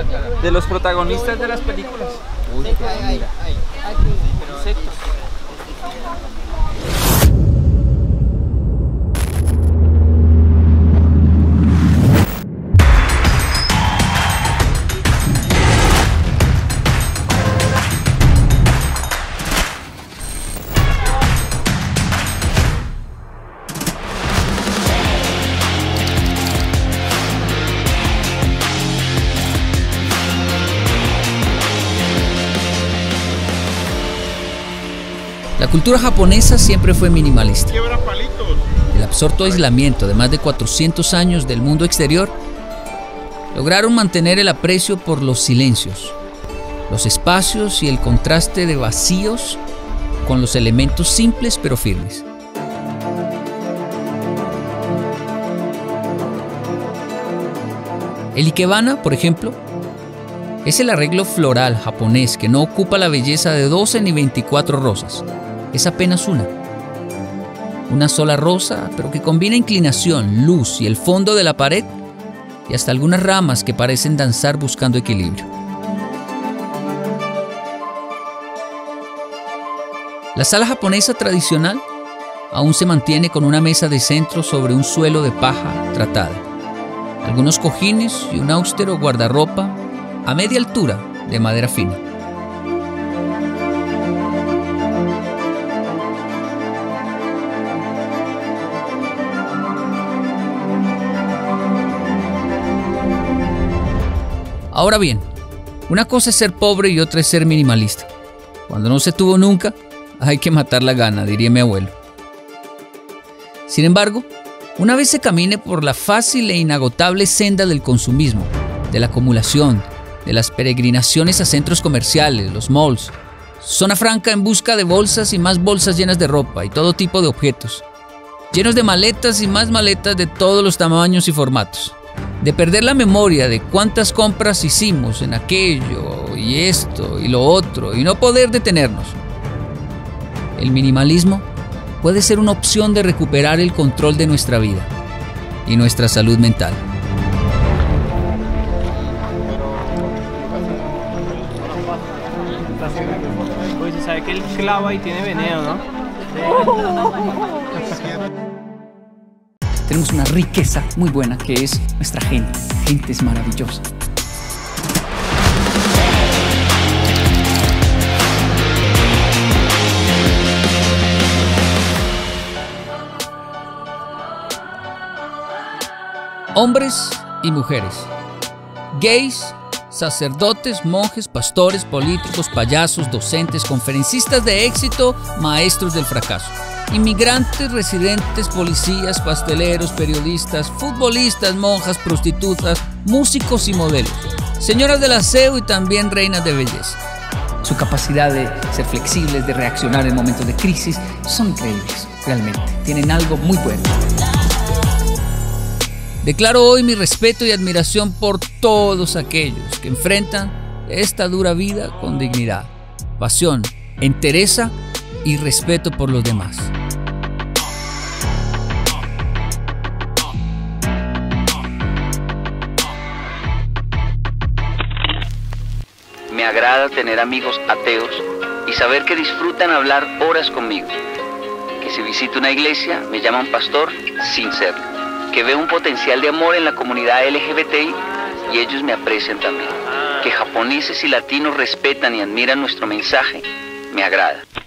de los protagonistas de las películas. Uy, qué mira. Insectos. La cultura japonesa siempre fue minimalista. El absorto aislamiento de más de 400 años del mundo exterior lograron mantener el aprecio por los silencios, los espacios y el contraste de vacíos con los elementos simples pero firmes. El ikebana, por ejemplo, es el arreglo floral japonés que no ocupa la belleza de 12 ni 24 rosas. Es apenas una sola rosa, pero que combina inclinación, luz y el fondo de la pared y hasta algunas ramas que parecen danzar buscando equilibrio. La sala japonesa tradicional aún se mantiene con una mesa de centro sobre un suelo de paja tratada, algunos cojines y un austero guardarropa a media altura de madera fina. Ahora bien, una cosa es ser pobre y otra es ser minimalista. Cuando no se tuvo nunca, hay que matar la gana, diría mi abuelo. Sin embargo, una vez se camine por la fácil e inagotable senda del consumismo, de la acumulación, de las peregrinaciones a centros comerciales, los malls, zona franca en busca de bolsas y más bolsas llenas de ropa y todo tipo de objetos, llenos de maletas y más maletas de todos los tamaños y formatos, de perder la memoria de cuántas compras hicimos en aquello y esto y lo otro y no poder detenernos. El minimalismo puede ser una opción de recuperar el control de nuestra vida y nuestra salud mental. Pues se sabe que él clava y tiene veneno, ¿no? Tenemos una riqueza muy buena que es nuestra gente. La gente es maravillosa. Hombres y mujeres, gays, sacerdotes, monjes, pastores, políticos, payasos, docentes, conferencistas de éxito, maestros del fracaso, inmigrantes, residentes, policías, pasteleros, periodistas, futbolistas, monjas, prostitutas, músicos y modelos, señoras del aseo y también reinas de belleza. Su capacidad de ser flexibles, de reaccionar en momentos de crisis, son increíbles, realmente. Tienen algo muy bueno. Declaro hoy mi respeto y admiración por todos aquellos que enfrentan esta dura vida con dignidad, pasión, entereza y respeto por los demás. Me agrada tener amigos ateos y saber que disfrutan hablar horas conmigo. Que si visito una iglesia me llaman pastor sin serlo. Que veo un potencial de amor en la comunidad LGBTI y ellos me aprecian también. Que japoneses y latinos respetan y admiran nuestro mensaje, me agrada.